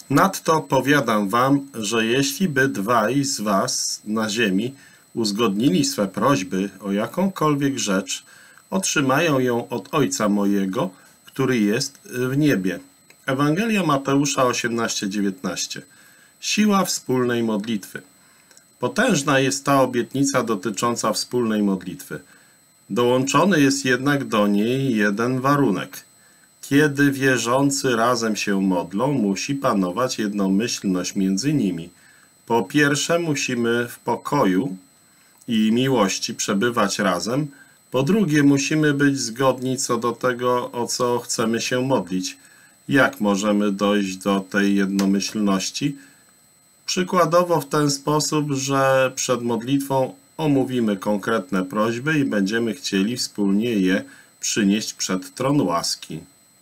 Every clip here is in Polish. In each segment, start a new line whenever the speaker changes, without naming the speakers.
Nadto powiadam wam, że jeśli by dwaj z was na ziemi uzgodnili swe prośby o jakąkolwiek rzecz, otrzymają ją od Ojca mojego, który jest w niebie. Ewangelia Mateusza 18:19. Siła wspólnej modlitwy. Potężna jest ta obietnica dotycząca wspólnej modlitwy. Dołączony jest jednak do niej jeden warunek. Kiedy wierzący razem się modlą, musi panować jednomyślność między nimi. Po pierwsze, musimy w pokoju i miłości przebywać razem. Po drugie, musimy być zgodni co do tego, o co chcemy się modlić. Jak możemy dojść do tej jednomyślności? Przykładowo w ten sposób, że przed modlitwą omówimy konkretne prośby i będziemy chcieli wspólnie je przynieść przed tron łaski.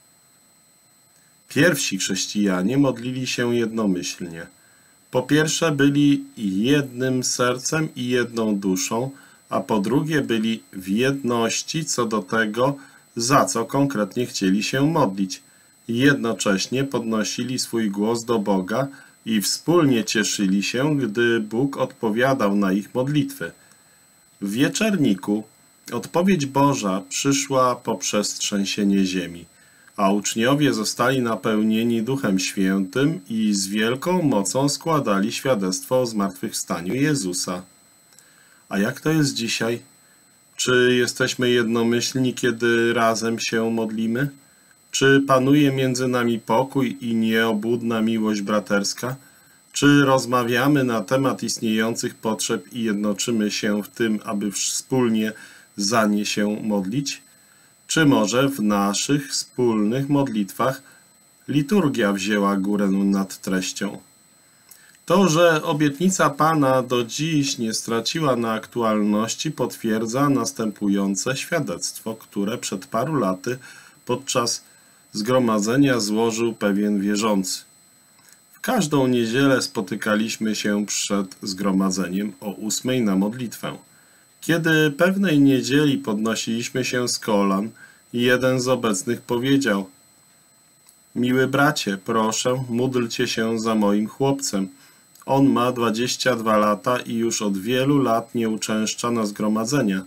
Pierwsi chrześcijanie modlili się jednomyślnie. Po pierwsze byli jednym sercem i jedną duszą, a po drugie byli w jedności co do tego, za co konkretnie chcieli się modlić. Jednocześnie podnosili swój głos do Boga i wspólnie cieszyli się, gdy Bóg odpowiadał na ich modlitwy. W wieczerniku odpowiedź Boża przyszła poprzez trzęsienie ziemi, a uczniowie zostali napełnieni Duchem Świętym i z wielką mocą składali świadectwo o zmartwychwstaniu Jezusa. A jak to jest dzisiaj? Czy jesteśmy jednomyślni, kiedy razem się modlimy? Czy panuje między nami pokój i nieobłudna miłość braterska? Czy rozmawiamy na temat istniejących potrzeb i jednoczymy się w tym, aby wspólnie za nie się modlić? Czy może w naszych wspólnych modlitwach liturgia wzięła górę nad treścią? To, że obietnica Pana do dziś nie straciła na aktualności, potwierdza następujące świadectwo, które przed paru laty podczas zgromadzenia złożył pewien wierzący. W każdą niedzielę spotykaliśmy się przed zgromadzeniem o 8 na modlitwę. Kiedy pewnej niedzieli podnosiliśmy się z kolan, jeden z obecnych powiedział: „Miły bracie, proszę, módlcie się za moim chłopcem. On ma 22 lata i już od wielu lat nie uczęszcza na zgromadzenia”.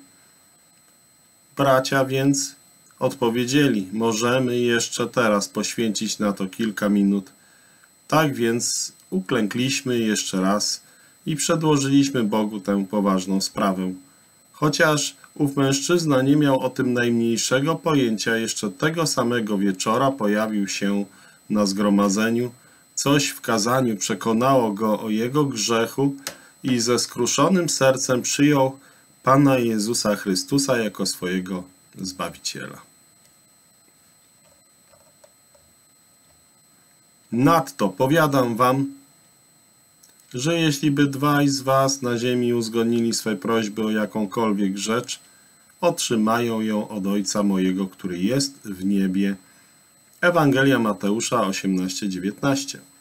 Bracia więc odpowiedzieli: „Możemy jeszcze teraz poświęcić na to kilka minut”. Tak więc uklękliśmy jeszcze raz i przedłożyliśmy Bogu tę poważną sprawę. Chociaż ów mężczyzna nie miał o tym najmniejszego pojęcia, jeszcze tego samego wieczora pojawił się na zgromadzeniu. Coś w kazaniu przekonało go o jego grzechu i ze skruszonym sercem przyjął Pana Jezusa Chrystusa jako swojego Zbawiciela. Nadto powiadam wam, że jeśli by dwaj z was na ziemi uzgodnili swe prośby o jakąkolwiek rzecz, otrzymają ją od Ojca mojego, który jest w niebie. Ewangelia Mateusza 18:19.